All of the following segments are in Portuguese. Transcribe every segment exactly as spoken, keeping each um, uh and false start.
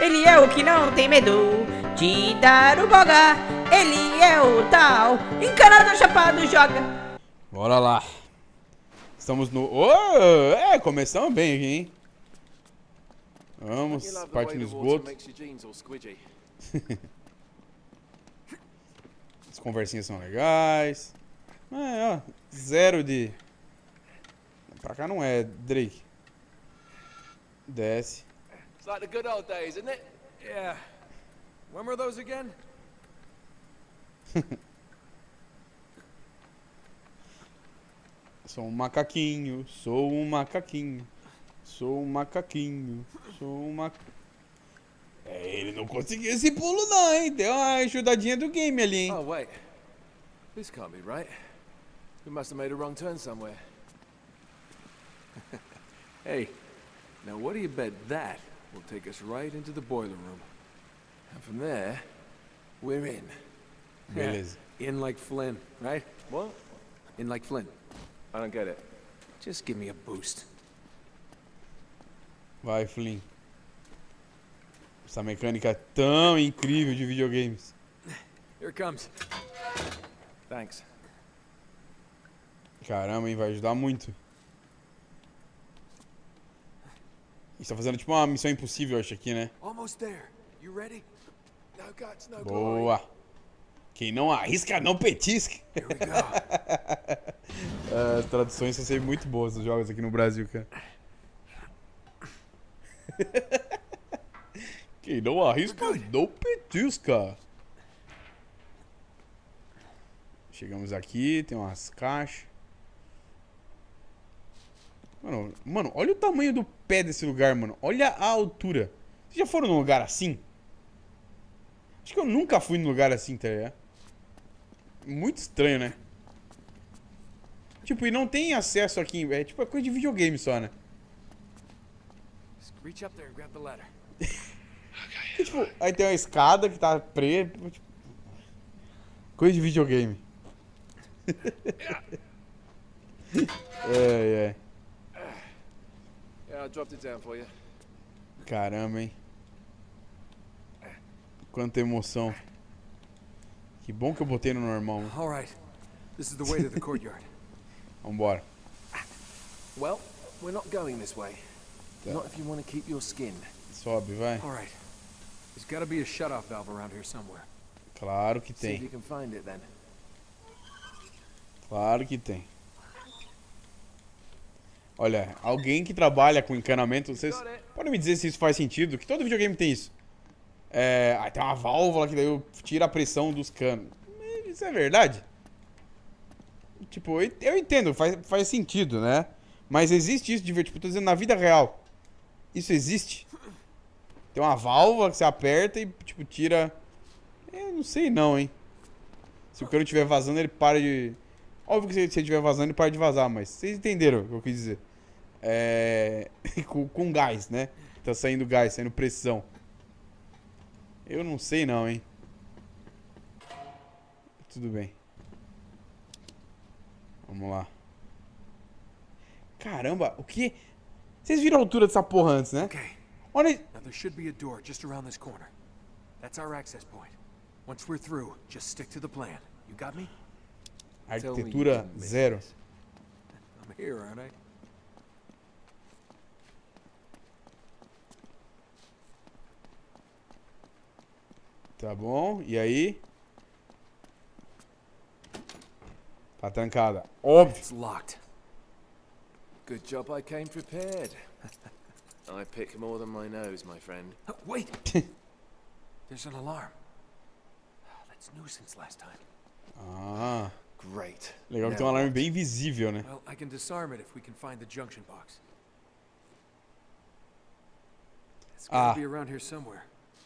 Ele é o que não tem medo de dar o boga. Ele é o tal encanador chapado joga. Bora lá. Estamos no... Oh, é, começamos bem aqui, hein? Vamos, parte no esgoto. As conversinhas são legais. É, ó, zero de... Pra cá não é, Drake. Desce. It's like the good old days, isn't it? Yeah. When were those again? Sou um macaquinho, sou um macaquinho, sou um macaquinho, sou um ma... É, ele não conseguiu esse pulo não, hein? Deu uma ajudadinha do game ali, hein? Oh, wait. This can't be right. We must have made a wrong turn somewhere. Hey, now what do you bet that will take us right into the boiler room? And from there, we're in. Beleza. In like Flynn, right? What? In like Flynn. I don't get it. Just give me a boost. Vai, Flynn. Essa mecânica é tão incrível de videogames. Here it comes. Thanks. Caramba, hein? Vai ajudar muito. Isso tá fazendo tipo uma missão impossível, eu acho, aqui, né? Almost there. You ready? No guts, no glory. Boa. Quem não arrisca, não petisca. Here we go. As traduções são sempre muito boas dos jogos aqui no Brasil, cara. Quem não arrisca, não petisca. Chegamos aqui, tem umas caixas. Mano, mano, olha o tamanho do pé desse lugar, mano. Olha a altura. Vocês já foram num lugar assim? Acho que eu nunca fui num lugar assim, tá ligado? Muito estranho, né? Tipo, e não tem acesso aqui. É tipo, é coisa de videogame só, né? Just reach up there and grab the ladder. E, tipo, aí tem uma escada que tá preta. Tipo, coisa de videogame. É, é. Yeah, I dropped it down for you. Caramba, hein? Quanta emoção. Que bom que eu botei no normal. All right. This is the way to the courtyard. Vambora. Well, we're not going this way. Not if you want to keep your skin. Sobe, vai. All right. There's got to be a shut-off valve around here somewhere. Claro que See if tem. you can find it then. Claro que tem. Olha, alguém que trabalha com encanamento, vocês podem me dizer se isso faz sentido? Que todo videogame tem isso. É, aí tem uma válvula que daí eu tira a pressão dos canos. Isso é verdade? Tipo, eu eu entendo, faz, faz sentido, né? Mas existe isso de, tipo, tô dizendo, na vida real. Isso existe? Tem uma válvula que você aperta e, tipo, tira... Eu não sei não, hein? Se o cano estiver vazando, ele para de... Óbvio que se ele estiver vazando, ele para de vazar, mas vocês entenderam o que eu quis dizer. É... com, com gás, né? Tá saindo gás, saindo pressão. Eu não sei não, hein? Tudo bem. Vamos lá. Caramba, o que? Vocês viram a altura dessa porra antes, né? Okay. Olha aí. Now there should be a door just around this corner. That's our access point. Once we're through, just stick to the plan. You got me? Arquitetura zero. I'm here, aren't I? Tá bom, e aí? Tá trancada. Óbvio. It's locked. Good job I came prepared. I pick more than my nose, my friend. Oh, wait! There's an alarm. That's new since last time. Ah, Great. legal que Now tem um alarme what? bem visível, né? Well, I can disarm it if we can find the junction box. It's gotta Ah. be around here somewhere.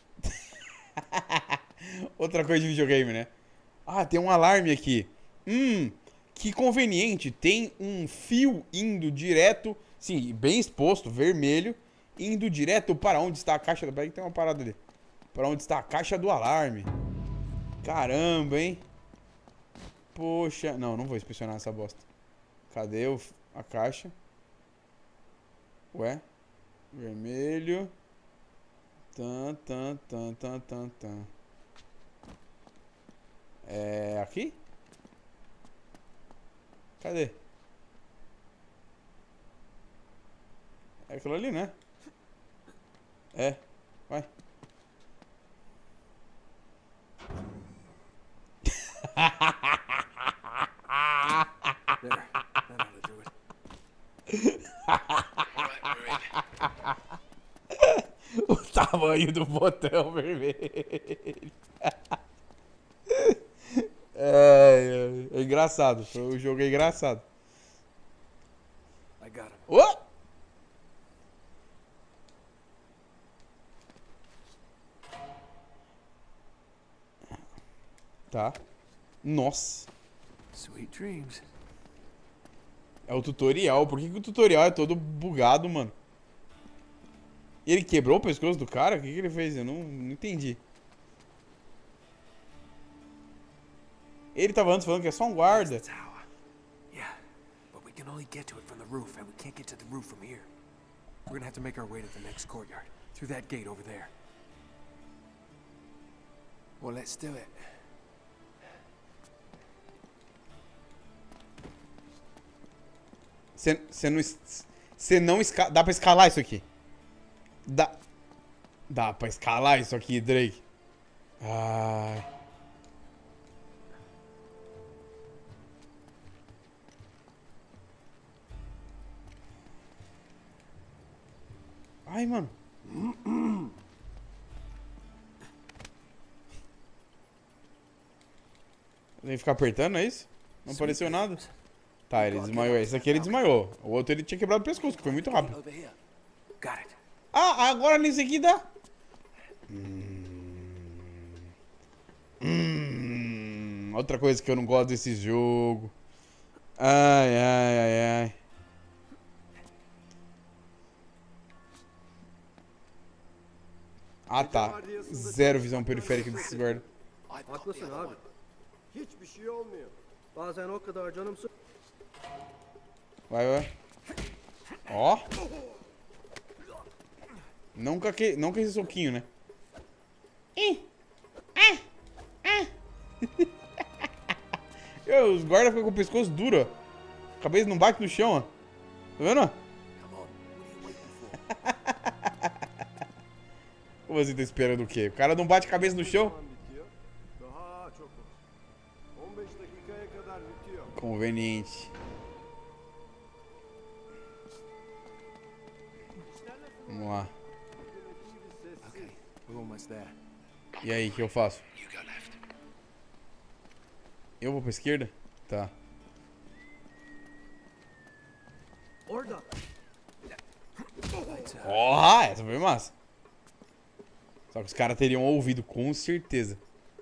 Outra coisa de videogame, né? Ah, tem um alarme aqui. Hum, que conveniente. Tem um fio indo direto, sim, bem exposto, vermelho, indo direto para onde está a caixa... Peraí que tem uma parada ali. Para onde está a caixa do alarme. Caramba, hein? Poxa... Não, não vou inspecionar essa bosta. Cadê o... a caixa? Ué? Vermelho... Tan, tan, tan, tan, tan, tan. É aqui? Cadê? É aquilo ali, né? É. Vai. There. That ought to do it. O tamanho do botão vermelho. É, é, é engraçado. O jogo é engraçado. I got him. Oh! Tá. Nossa. Sweet dreams. É o tutorial. Por que, que o tutorial é todo bugado, mano? E ele quebrou o pescoço do cara? O que, que ele fez? Eu não, não entendi. Ele tava antes falando que é só um guarda. The tower. Yeah, but we can only get to it from the roof, and we can't get to the roof from here. We're gonna have to make our way to the next courtyard, through that gate over there. Well, let's do it. Você não... Você não escala... Dá pra escalar isso aqui? Dá... Dá pra escalar isso aqui, Drake. Ai... Ai, mano. Tem que ficar apertando, é isso? Não apareceu nada. Tá, ele desmaiou. Esse aqui ele desmaiou. O outro ele tinha quebrado o pescoço, que foi muito rápido. Over here. Got it. Ah, agora nesse aqui dá. Hum... Hum... Outra coisa que eu não gosto desse jogo. Ai, ai, ai, ai. Ah, tá. Zero visão periférica desse guarda. Haklısın abi. Hiçbir şey olmuyor. Bazen o kadar canım sık. Vai, vai. Ó. Não com, aquele, não com esse soquinho, né? Ih. Ah. Ah. Eu, os guardas ficam com o pescoço duro, ó. A cabeça não bate no chão, ó. Tá vendo? Come on. What are you waiting for? Como assim tá esperando o quê? O cara não bate a cabeça no chão? Zaman bitiyor. Daha çok olur. on beş dakikaya kadar bitiyor. Conveniente. Vamos lá. Okay, we're almost there. E aí, o que eu faço? You go left. Eu vou pra esquerda? Tá. Orada. Lights out. Ó, essa foi massa. Só que os caras teriam ouvido, com certeza.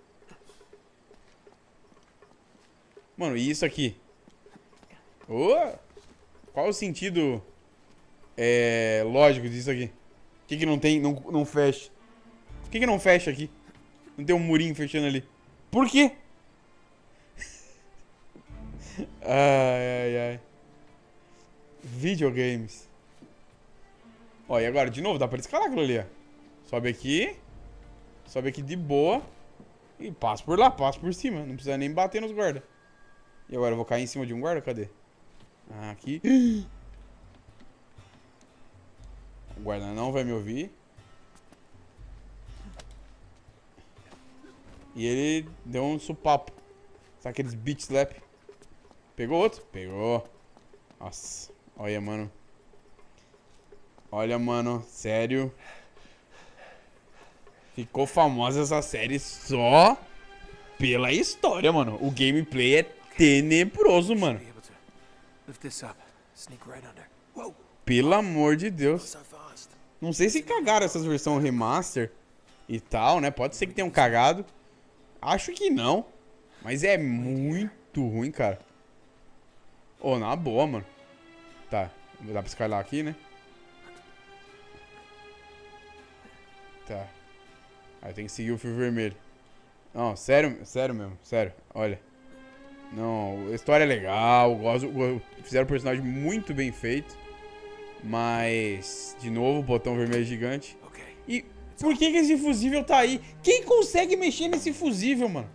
Mano, e isso aqui? Ô! Qual o sentido é, lógico disso aqui? Por que, que não tem, não, não fecha? Por que, que não fecha aqui? Não tem um murinho fechando ali. Por quê? Ai, ai, ai. Videogames. Ó, e agora, de novo, dá pra escalar aquilo ali, ó. Sobe aqui. Sobe aqui de boa. E passa por lá, passa por cima. Não precisa nem bater nos guardas. E agora, eu vou cair em cima de um guarda? Cadê? Ah, aqui. O guarda não vai me ouvir. E ele deu um supapo. Sabe aqueles beat slap? Pegou outro? Pegou. Nossa. Olha, mano. Olha, mano. Sério. Ficou famosa essa série só pela história, mano. O gameplay é tenebroso, mano. Be able to lift this up. Sneak right under. Whoa! Pelo amor de Deus. So fast. Não sei se cagaram essas versões remaster e tal, né? Pode ser que tenham cagado. Acho que não. Mas é muito ruim, cara. Ô, oh, na boa, mano. Tá. Dá pra escalar aqui, né? Tá. Aí tem que seguir o fio vermelho. Não, sério, sério mesmo. Sério. Olha. Não, a história é legal. Gosto, fizeram o personagem muito bem feito. Mas, de novo, botão vermelho gigante. Okay. E Por que que esse fusível tá aí? Quem consegue mexer nesse fusível, mano?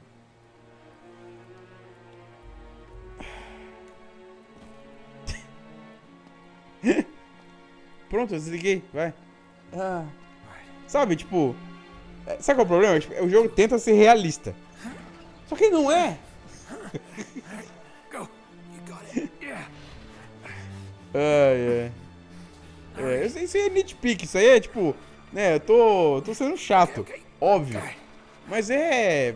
Pronto, eu desliguei, vai. Ah. Sabe, tipo... Sabe qual é o problema? Tipo, o jogo tenta ser realista. Só que não é. Ai, ai. É, isso aí é nitpick, isso aí é tipo... Né, eu tô, tô sendo chato, óbvio. Mas é...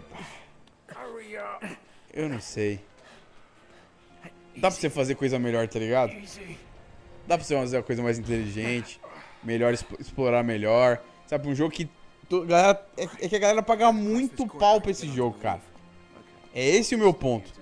Eu não sei. Dá pra você fazer coisa melhor, tá ligado? Dá pra você fazer uma coisa mais inteligente, melhor, explorar melhor. Sabe, um jogo que... Galera, é, é que a galera paga muito pau pra esse jogo, cara. É esse o meu ponto.